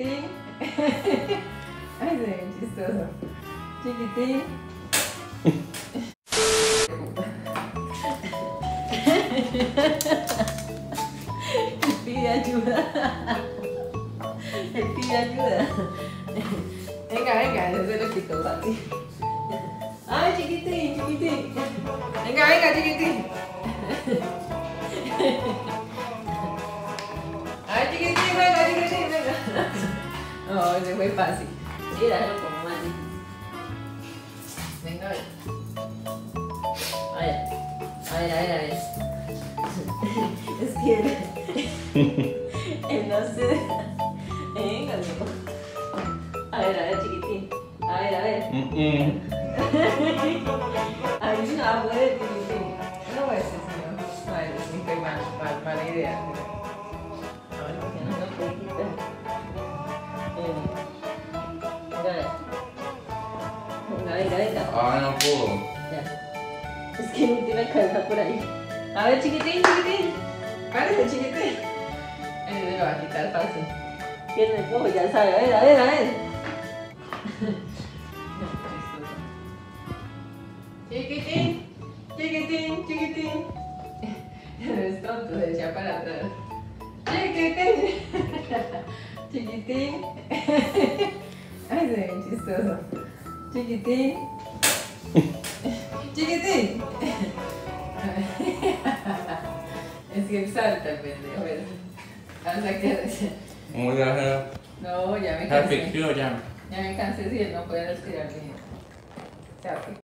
Chiquitín. Ay, se ve bien chistoso. Chiquitín. Él pide ayuda. Él pide ayuda. Venga, venga, eso se lo quitó fácil. Ay, chiquitín, chiquitín. Venga, venga, chiquitín. Ay, chiquitín, venga, chiquitín, venga. No, ese fue fácil. Sí, déjalo como más difícil. Venga, a ver. A ver. Es que él no se... Venga, amigo. A ver, chiquitín. A ver. Ay, no puede, chiquitín. No puede ser, señor. Ay, sí, fue mala idea. Ahora porque no lo puede quitar. Venga. Ah, no puedo. Ya. Es que no tiene cabeza por ahí. A ver, chiquitín. Párese, chiquitín. Me lo va a quitar fácil. ¿Quién me cojo? Ya sabe. A ver. Chiquitín. No es tonto, se echa para atrás. Chiquitín. Ay, se ve bien chistoso. Chiquitín. Es que salta el pendejo. Hasta que... Muy gracioso. No, ya me Se cansé. asfixió ya. Ya me cansé si él no puede respirar bien. Se asfixia.